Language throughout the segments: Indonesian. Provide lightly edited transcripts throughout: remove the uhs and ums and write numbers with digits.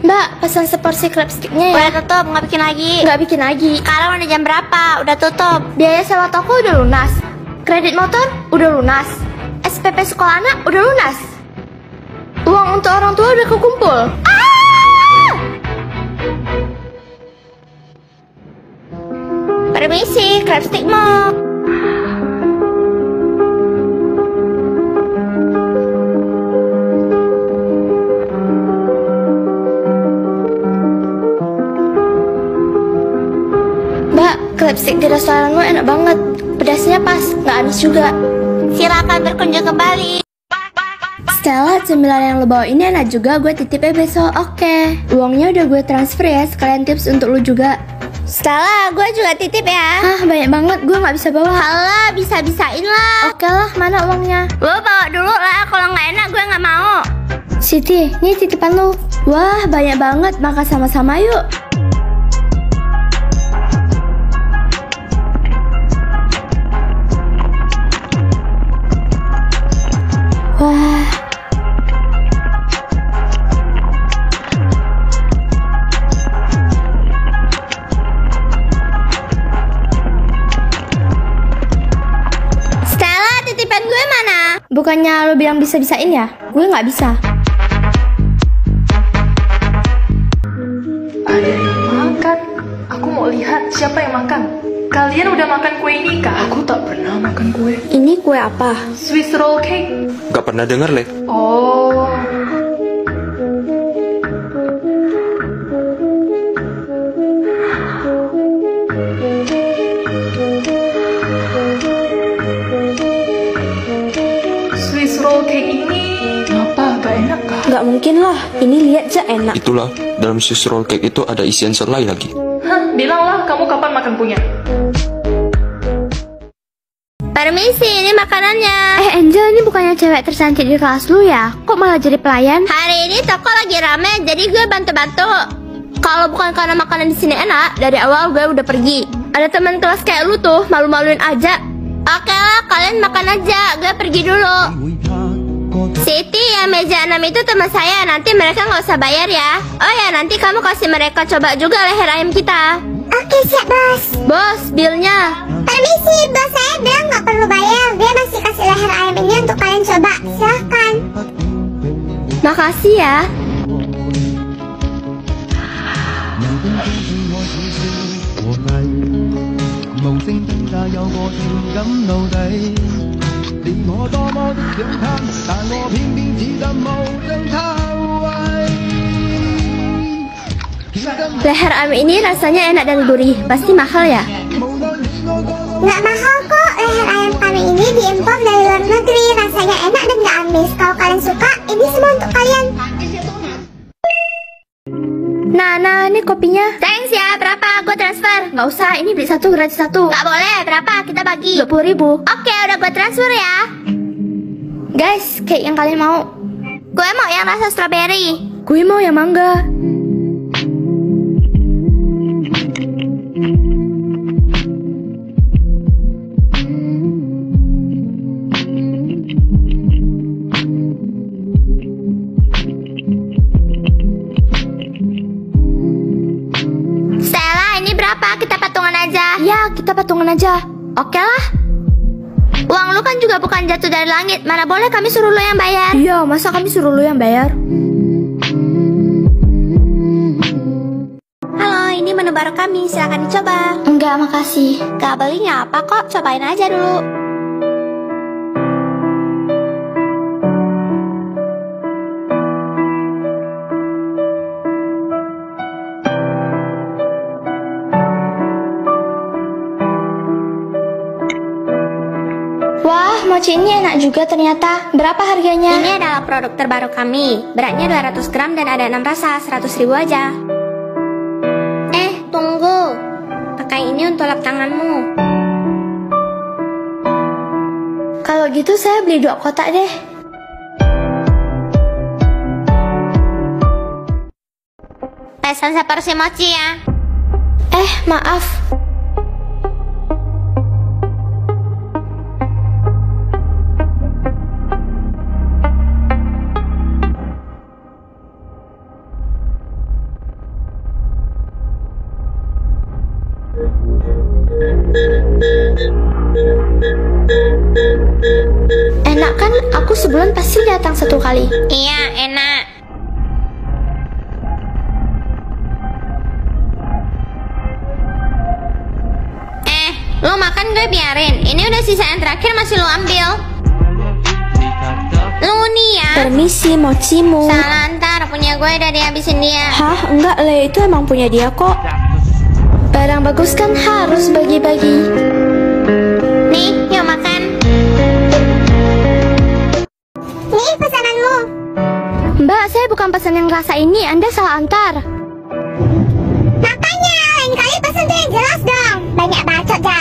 Mbak, pesan seporsi crab sticknya ya. Udah tutup, nggak bikin lagi. Nggak bikin lagi. Sekarang udah jam berapa? Udah tutup. Biaya sewa toko udah lunas. Kredit motor udah lunas. SPP sekolah anak udah lunas. Uang untuk orang tua udah kekumpul. Permisi, crab stick mau. Mbak, crab stick di restoranmu enak banget. Pedasnya pas, nggak amis juga. Silakan berkunjung kembali. Stella, cemilan yang lo bawa ini enak juga, gue titip ya besok. Oke. Uangnya udah gue transfer ya, sekalian tips untuk lo juga. Stella, gue juga titip ya. Hah, banyak banget, gue nggak bisa bawa. Alah, bisa-bisain lah. Oke lah, mana uangnya? Lo bawa dulu lah, kalau nggak enak gue nggak mau. Siti, ini titipan lo. Wah, banyak banget, makan sama-sama yuk. Wah. Stella, titipan gue mana? Bukannya lo bilang bisa-bisain ya? Gue nggak bisa. Ada yang makan. Aku mau lihat siapa yang makan. Kalian udah makan kue ini kah? Aku tak pernah makan kue. Ini kue apa? Swiss roll cake. Gak pernah dengar, Le. Oh. Swiss roll cake ini apa? Gak enak kah? Nggak mungkin lah, ini lihat aja enak. Itulah, dalam Swiss roll cake itu ada isian selai lagi. Hah, bilanglah kamu kapan makan punya. Permisi, ini makanannya. Angel, ini bukannya cewek tercantik di kelas lu ya? Kok malah jadi pelayan? Hari ini toko lagi rame, jadi gue bantu-bantu. Kalau bukan karena makanan di sini enak, dari awal gue udah pergi. Ada teman kelas kayak lu tuh, malu-maluin aja. Oke lah, kalian makan aja, gue pergi dulu. Siti, yang meja 6 itu teman saya, nanti mereka nggak usah bayar ya. Oh ya, nanti kamu kasih mereka coba juga leher ayam kita. Oke, siap bos. Bos, bilnya. Permisi, bos saya bilang nggak perlu bayar. Dia masih kasih leher ayam ini untuk kalian coba. Silahkan. Makasih ya. Leher ayam ini rasanya enak dan gurih. Pasti mahal ya? Nggak mahal kok. Leher ayam kami ini diimpor dari luar negeri. Rasanya enak dan nggak amis. Kalau kalian suka, ini semua untuk kalian. Nah, ini kopinya. Thanks ya, berapa? Gue transfer. Nggak usah, ini beli satu gratis satu. Nggak boleh, berapa? Kita bagi. 20.000. Oke, udah gue transfer ya. Guys, cake yang kalian mau. Gue mau yang rasa strawberry. Gue mau yang mangga. Stella, ini berapa? Kita patungan aja. Ya, kita patungan aja. Oke lah. Uang lu kan juga bukan jatuh dari langit. Mana boleh kami suruh lu yang bayar. Iya, masa kami suruh lu yang bayar? Halo, ini menu baru kami. Silakan dicoba. Enggak, makasih. Gak beli nggak apa kok. Cobain aja dulu. Wah, mochi ini enak juga ternyata. Berapa harganya? Ini adalah produk terbaru kami. Beratnya 200 gram dan ada 6 rasa. 100.000 aja. Tunggu. Pakai ini untuk lap tanganmu. Kalau gitu saya beli 2 kotak deh. Pesan seporsi mochi ya. Maaf. Enak kan? Aku sebulan pasti datang 1 kali. Iya, enak. Lo makan gue biarin. Ini udah sisa yang terakhir masih lo ambil. Lo nih ya. Permisi, mochimu. Salah antar, punya gue udah dihabisin dia. Hah? Enggak, Le. Itu emang punya dia kok. Barang bagus kan harus bagi-bagi. Nih, yuk makan. Nih pesananmu. Mbak, saya bukan pesan yang rasa ini. Anda salah antar. Makanya lain kali pesan tuh yang jelas dong. Banyak bacot, Jak.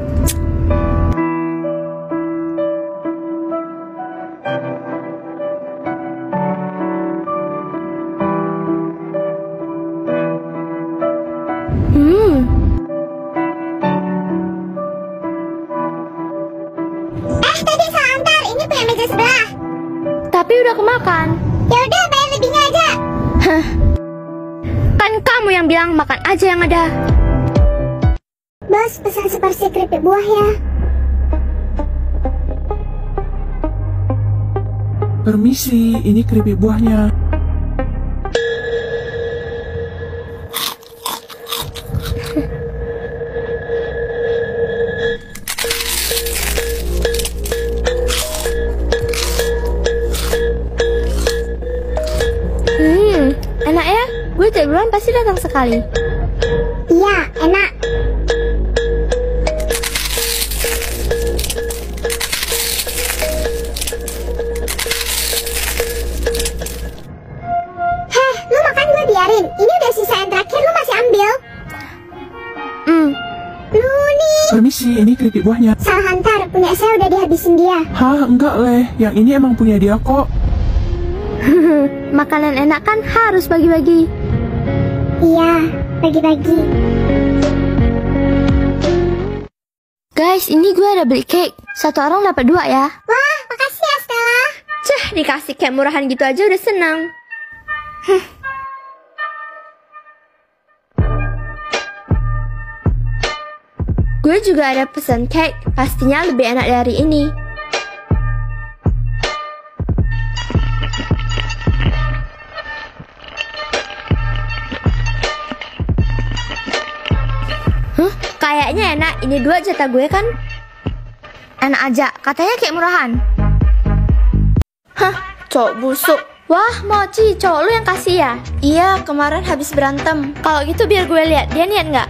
Tadi salah antar. Ini punya meja sebelah. Tapi udah kemakan. Yaudah, bayar lebihnya aja. Kan kamu yang bilang makan aja yang ada. Bos, pesan seporsi keripik buah ya. Permisi, ini keripik buahnya. Enak ya? Gue tiap bulan pasti datang sekali. Iya, enak. Heh, lu makan gue biarin. Ini udah sisa yang terakhir, lu masih ambil. Lu nih. Permisi, ini keripik buahnya. Salah antar, punya saya udah dihabisin dia. Hah, enggak, Le. Yang ini emang punya dia kok. Makanan enak kan harus bagi-bagi. Iya, bagi-bagi. Guys, ini gue ada beli cake. 1 orang dapat 2 ya. Wah, makasih ya Stella. Cah, dikasih kayak murahan gitu aja udah senang. Gue juga ada pesan cake. Pastinya lebih enak dari ini. Kayaknya enak, ini 2 jatah gue kan? Enak aja, katanya kayak murahan. Hah, cowok busuk. Wah, Mochi, cowok lu yang kasih ya? Iya, kemarin habis berantem. Kalau gitu biar gue lihat, dia niat nggak?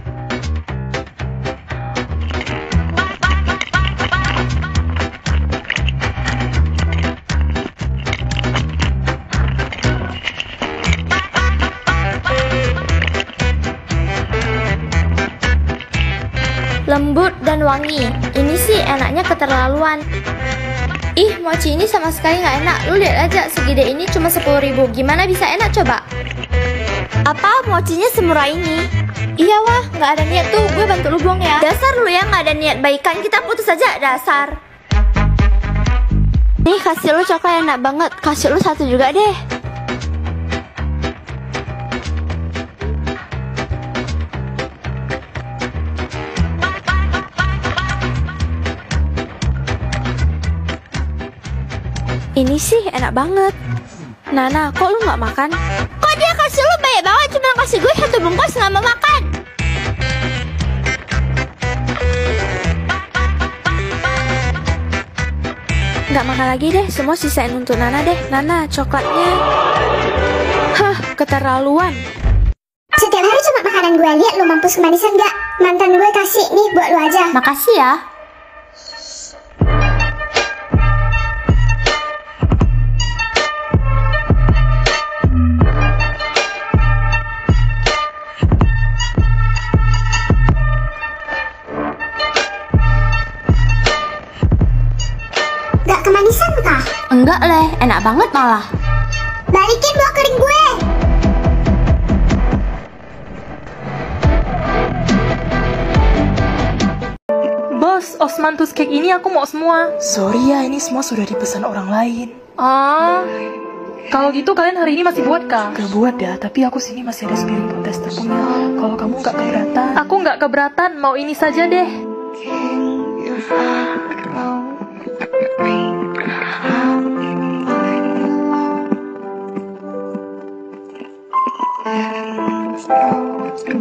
Lembut dan wangi. Ini sih enaknya keterlaluan. Ih, mochi ini sama sekali nggak enak. Lu lihat aja, segede ini cuma 10.000. Gimana bisa enak coba? Apa mochinya semurah ini? Iya wah, nggak ada niat tuh. Gue bantu lu buang ya. Dasar lu yang nggak ada niat baikan. Kita putus aja, dasar. Nih, kasih lu coklat enak banget. Kasih lu 1 juga deh. Ini sih enak banget. Nana, kok lu nggak makan? Kok dia kasih lu banyak banget, cuma kasih gue 1 bungkus nggak mau makan. Nggak makan lagi deh, semua sisain untuk Nana deh. Nana, coklatnya. Hah, keterlaluan. Setiap hari cuma makanan gue, lihat lu mampus kemanisan gak? Mantan gue kasih, nih buat lu aja. Makasih ya. Gak kemanisan kah? Enggak leh, enak banget malah. Balikin buah kering gue. Bos, Osmanthus cake ini aku mau semua. Sorry ya, ini semua sudah dipesan orang lain. Oh, kalau gitu kalian hari ini masih buat kah? Gak buat ya, tapi aku sini masih ada spiring potaster punya. Kalau kamu gak keberatan. Aku nggak keberatan, mau ini saja deh.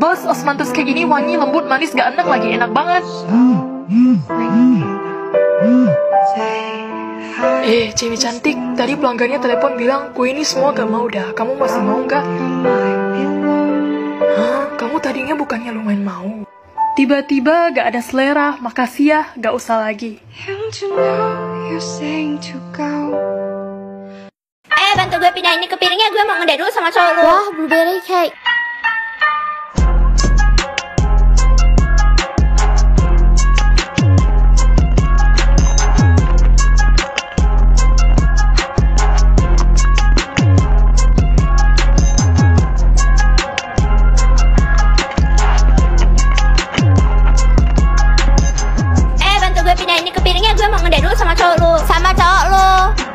Bos, osmanthus kayak gini wangi, lembut, manis, gak enak lagi, enak banget. Cewek cantik, tadi pelanggannya telepon bilang kue ini semua gak mau dah. Kamu masih mau gak? Hah? Kamu tadinya bukannya lumayan mau. Tiba-tiba gak ada selera, makasih ya, gak usah lagi. Bantu gue pindahin ini ke piringnya, gue mau ngedate dulu sama cowok lu. Wah, blueberry cake. Bantu gue pindahin ini ke piringnya, gue mau ngedate dulu sama cowok lu. Sama cowok lu.